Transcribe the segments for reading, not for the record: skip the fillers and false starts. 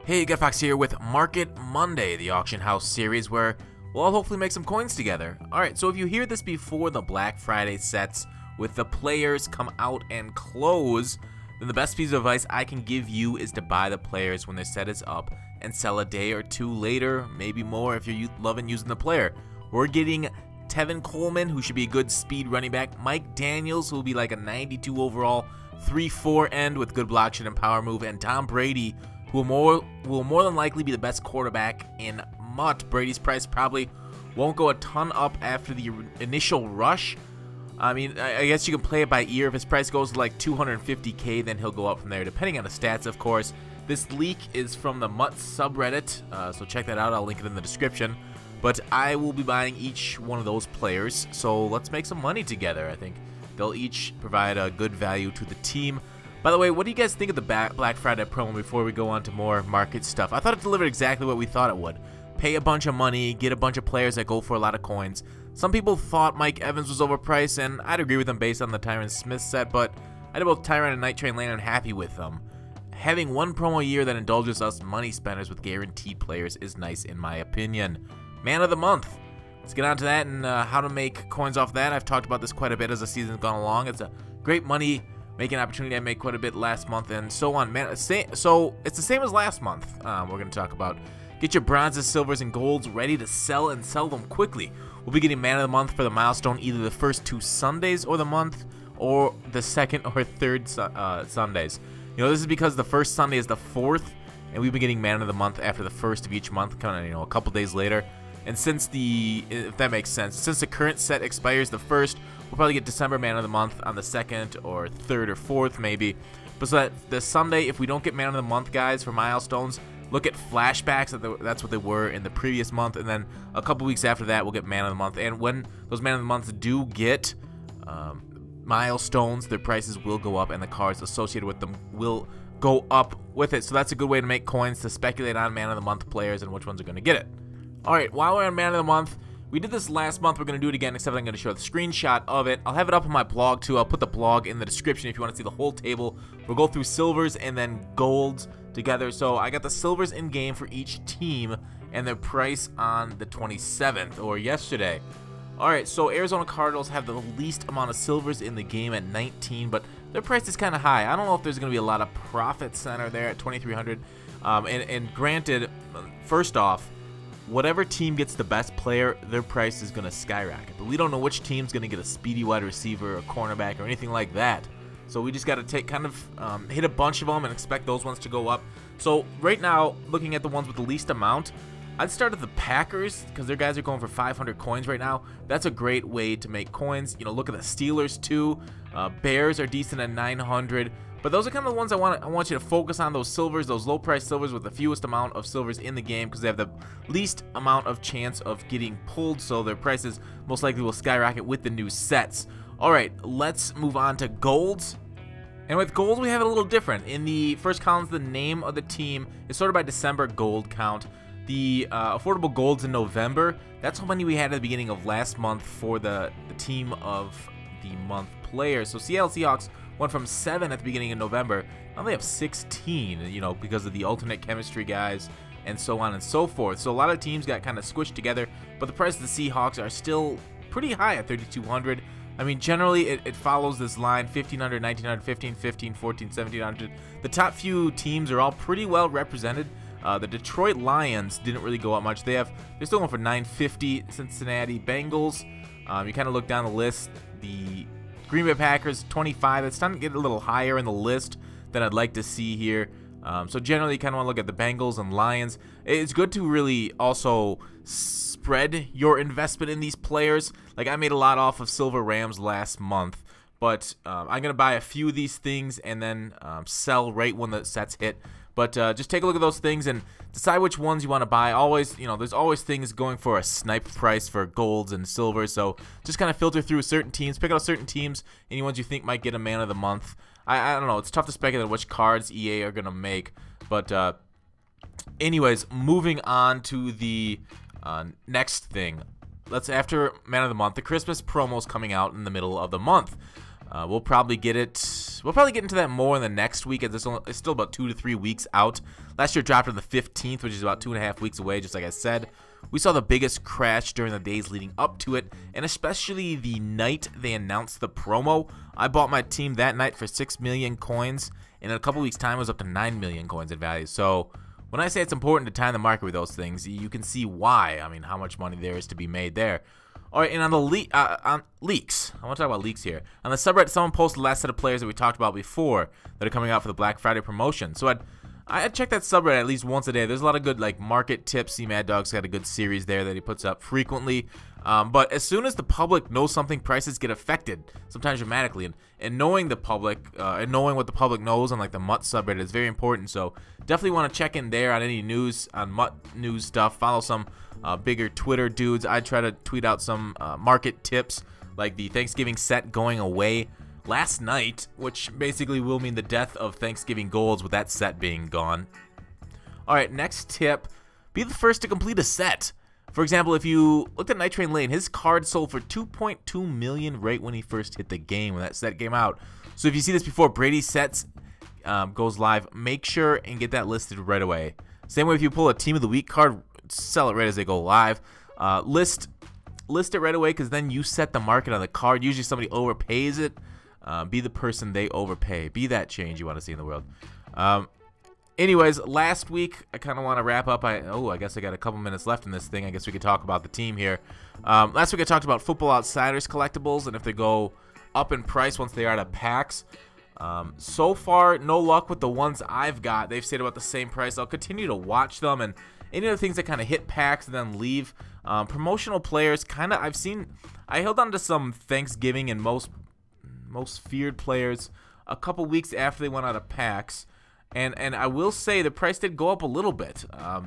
Hey, GetFox here with Market Monday, the auction house series where we'll all hopefully make some coins together. Alright, so if you hear this before the Black Friday sets with the players come out and close, then the best piece of advice I can give you is to buy the players when their set is up and sell a day or two later, maybe more if you're loving using the player. We're getting Tevin Coleman, who should be a good speed running back, Mike Daniels, who will be like a 92 overall, 3-4 end with good block shot and power move, and Tom Brady, who will more than likely be the best quarterback in MUT. Brady's price probably won't go a ton up after the initial rush. I mean, I guess you can play it by ear. If his price goes to like 250K, then he'll go up from there, depending on the stats, of course. This leak is from the MUT subreddit, so check that out. I'll link it in the description. But I will be buying each one of those players, so let's make some money together. I think they'll each provide a good value to the team. By the way, what do you guys think of the Black Friday promo before we go on to more market stuff? I thought it delivered exactly what we thought it would. Pay a bunch of money, get a bunch of players that go for a lot of coins. Some people thought Mike Evans was overpriced, and I'd agree with them based on the Tyron Smith set, but I had both Tyron and Night Train landing happy with them. Having one promo a year that indulges us money spenders with guaranteed players is nice in my opinion. Man of the month. Let's get on to that and how to make coins off that. I've talked about this quite a bit as the season's gone along. It's a great money making opportunity. I made quite a bit last month and so on. Man, so it's the same as last month. We're going to talk about get your bronzes, silvers, and golds ready to sell and sell them quickly. We'll be getting Man of the Month for the milestone either the first 2 Sundays or the month or the second or third Sundays. You know, this is because the first Sunday is the 4th, and we've been getting Man of the Month after the 1st of each month, kind of, you know, a couple days later. And since if that makes sense, since the current set expires the 1st, we'll probably get December Man of the Month on the 2nd or 3rd or 4th maybe. But so that the Sunday, if we don't get Man of the Month, guys, for milestones, look at flashbacks. That's what they were in the previous month. And then a couple weeks after that, we'll get Man of the Month. And when those Man of the Months do get milestones, their prices will go up and the cards associated with them will go up with it. So that's a good way to make coins, to speculate on Man of the Month players and which ones are going to get it. Alright, while we're on Man of the Month, we did this last month. We're going to do it again, except I'm going to show the screenshot of it. I'll have it up on my blog too. I'll put the blog in the description if you want to see the whole table. We'll go through silvers and then golds together. So I got the silvers in game for each team and their price on the 27th, or yesterday. Alright, so Arizona Cardinals have the least amount of silvers in the game at 19, but their price is kind of high. I don't know if there's going to be a lot of profit center there at 2,300. And granted, first off, whatever team gets the best player, their price is going to skyrocket. But we don't know which team's going to get a speedy wide receiver or cornerback or anything like that. So we just got to hit a bunch of them and expect those ones to go up. So right now, looking at the ones with the least amount, I'd start at the Packers because their guys are going for 500 coins right now. That's a great way to make coins. You know, look at the Steelers too. Bears are decent at 900. But those are kind of the ones I want you to focus on, those silvers, those low-price silvers with the fewest amount of silvers in the game because they have the least amount of chance of getting pulled, so their prices most likely will skyrocket with the new sets. Alright, let's move on to golds. And with gold, we have it a little different. In the first column, the name of the team is sorted by December gold count. The affordable golds in November, that's how many we had at the beginning of last month for the team of the month players. So Seattle Seahawks went from 7 at the beginning of November. Now they have 16, you know, because of the alternate chemistry guys and so on and so forth. So a lot of teams got kind of squished together, but the price of the Seahawks are still pretty high at 3,200. I mean, generally it follows this line: 1,500, 1,900, 15, 15, 14, 1,700. The top few teams are all pretty well represented. The Detroit Lions didn't really go up much. They're still going for 950. Cincinnati Bengals. You kind of look down the list. The Green Bay Packers 25. It's time to get a little higher in the list than I'd like to see here. So generally, you kind of want to look at the Bengals and Lions. It's good to really also spread your investment in these players. Like I made a lot off of Silver Rams last month, but I'm gonna buy a few of these things and then sell right when the sets hit. But just take a look at those things and decide which ones you want to buy. Always, you know, there's always things going for a snipe price for golds and silvers. So just kind of filter through certain teams, pick out certain teams, any ones you think might get a Man of the Month. I don't know. It's tough to speculate which cards EA are going to make. But anyways, moving on to the next thing. After Man of the Month, the Christmas promo's coming out in the middle of the month. We'll probably get it. We'll probably get into that more in the next week, as it's still about 2 to 3 weeks out. Last year dropped on the 15th, which is about 2.5 weeks away, just like I said. We saw the biggest crash during the days leading up to it, and especially the night they announced the promo. I bought my team that night for 6 million coins, and in a couple weeks' time, it was up to 9 million coins in value. So when I say it's important to time the market with those things, you can see why. I mean, how much money there is to be made there. All right, and on the on leaks, I want to talk about leaks here. On the subreddit, someone posted the last set of players that we talked about before that are coming out for the Black Friday promotion. So I'd check that subreddit at least once a day. There's a lot of good like market tips. See, Mad Dog's got a good series there that he puts up frequently. But as soon as the public knows something, prices get affected, sometimes dramatically. And knowing the public and knowing what the public knows on like the MUT subreddit is very important. So definitely want to check in there on any news, on MUT news stuff. Follow some bigger Twitter dudes. I try to tweet out some market tips, like the Thanksgiving set going away last night, which basically will mean the death of Thanksgiving golds with that set being gone. Alright, next tip, be the first to complete a set. For example, if you looked at Night Train Lane, his card sold for 2.2 million right when he first hit the game, when that set came out. So if you see this before Brady's sets goes live, make sure and get that listed right away. Same way if you pull a Team of the Week card, sell it right as they go live. List it right away, because then you set the market on the card. Usually somebody overpays it. Be the person they overpay. Be that change you want to see in the world. Anyways, last week, I kind of want to wrap up. I guess I got a couple minutes left in this thing. I guess we could talk about the team here. Last week I talked about Football Outsiders collectibles, and if they go up in price once they are out of packs. So far, no luck with the ones I've got. They've stayed about the same price. I'll continue to watch them, and any other things that kind of hit packs and then leave. Promotional players, kind of, I held on to some Thanksgiving and most feared players a couple weeks after they went out of packs. And I will say the price did go up a little bit.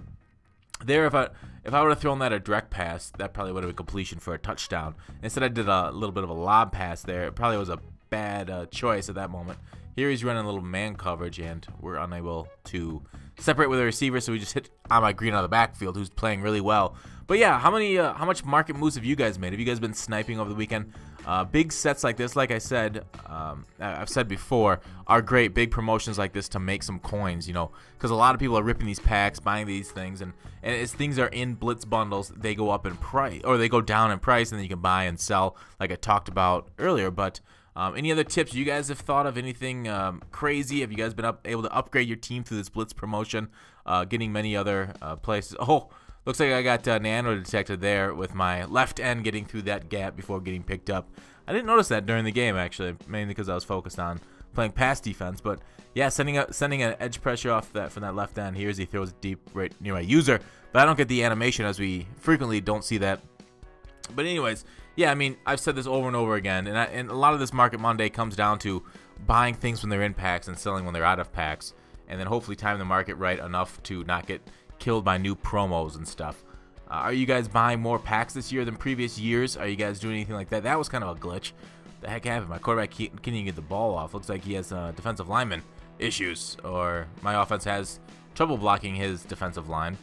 There, if I would have thrown that a direct pass, that probably would have been completion for a touchdown. Instead, I did a little bit of a lob pass there. It probably was a bad choice at that moment. Here he's running a little man coverage, and we're unable to separate with a receiver, so we just hit Ahmad Green out of the backfield, who's playing really well. But yeah, how much market moves have you guys made? Have you guys been sniping over the weekend? Big sets like this, like I said, I've said before, are great. Big promotions like this to make some coins, you know, because a lot of people are ripping these packs, buying these things, and as things are in Blitz bundles, they go up in price, or they go down in price, and then you can buy and sell, like I talked about earlier. But any other tips you guys have thought of? Anything crazy? Have you guys been able to upgrade your team through this Blitz promotion? Getting many other places. Oh, looks like I got nano detected there with my left end getting through that gap before getting picked up. I didn't notice that during the game, actually, mainly because I was focused on playing pass defense. But yeah, sending an edge pressure off from that left end here as he throws it deep right near my user. But I don't get the animation, as we frequently don't see that. But anyways, yeah, I mean, I've said this over and over again, and a lot of this Market Monday comes down to buying things when they're in packs and selling when they're out of packs, and then hopefully time the market right enough to not get killed by new promos and stuff. Are you guys buying more packs this year than previous years? Are you guys doing anything like that? That was kind of a glitch. The heck happened? My quarterback can't even get the ball off. Looks like he has defensive lineman issues, or my offense has trouble blocking his defensive line.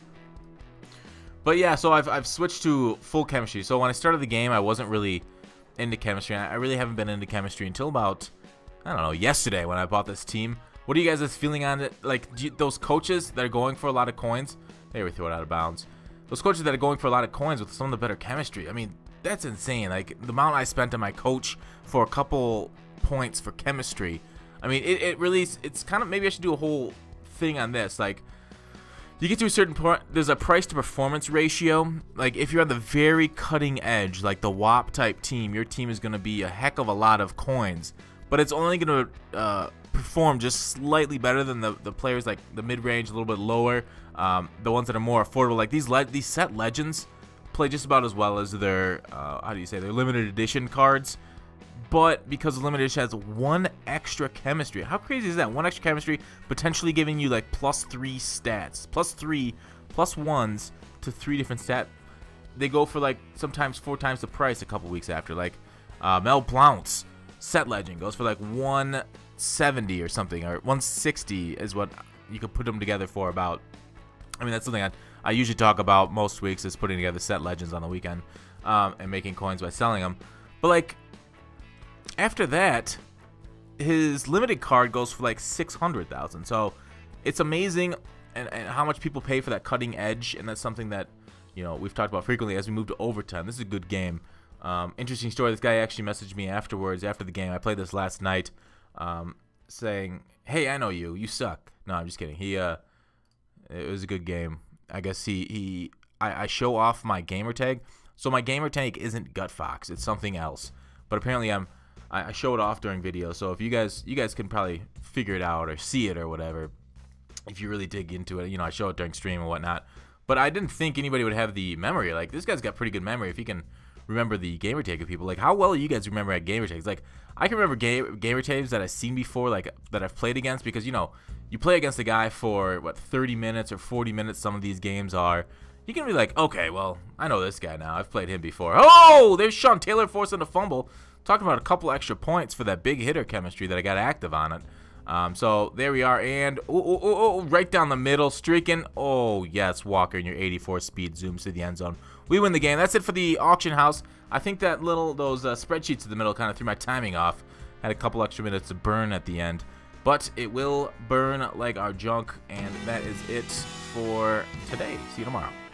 But yeah, so I've switched to full chemistry. So when I started the game, I wasn't really into chemistry. I really haven't been into chemistry until about, I don't know, yesterday when I bought this team. What are you guys' feeling on it? Like, those coaches that are going for a lot of coins, maybe we throw it out of bounds. Those coaches that are going for a lot of coins with some of the better chemistry, I mean, that's insane. Like, the amount I spent on my coach for a couple points for chemistry, I mean, it really, it's kind of, maybe I should do a whole thing on this. Like, you get to a certain point, there's a price to performance ratio. Like, if you're on the very cutting edge, like the WAP type team, your team is going to be a heck of a lot of coins, but it's only going to perform just slightly better than the players like the mid-range, a little bit lower, the ones that are more affordable. Like these set legends play just about as well as their how do you say, their limited edition cards. But because the limited edition has one extra chemistry, how crazy is that? One extra chemistry potentially giving you like +3 stats, +3, +1s to 3 different stats. They go for like sometimes 4 times the price a couple weeks after. Like Mel Blount's set legend goes for like 170 or something, or 160 is what you could put them together for. About, I mean, that's something I usually talk about most weeks, is putting together set legends on the weekend and making coins by selling them. But like, after that, his limited card goes for like 600,000. So it's amazing and how much people pay for that cutting edge, and that's something that, you know, we've talked about frequently as we move to overtime. This is a good game. Interesting story. This guy actually messaged me afterwards, after the game. I played this last night, saying, "Hey, I know you. You suck." No, I'm just kidding. It was a good game. I guess I show off my gamer tag. So my gamer tag isn't Gut Fox. It's something else. But apparently I show it off during videos. So if you guys can probably figure it out or see it or whatever, if you really dig into it. You know, I show it during stream and whatnot. But I didn't think anybody would have the memory. Like, this guy's got pretty good memory if he can remember the gamer tag of people. Like, how well do you guys remember at gamer tags? Like, I can remember gamer tags that I've seen before, like, that I've played against, because, you know, you play against a guy for, what, 30 minutes or 40 minutes some of these games are. You can be like, okay, well, I know this guy now. I've played him before. Oh, there's Sean Taylor forcing a fumble. Talking about a couple extra points for that big hitter chemistry that I got active on it. So there we are, and right down the middle, streaking. Oh yes, Walker, in your 84 speed zooms to the end zone. We win the game. That's it for the auction house. I think that those spreadsheets in the middle kind of threw my timing off. Had a couple extra minutes to burn at the end, but it will burn like our junk, and that is it for today. See you tomorrow.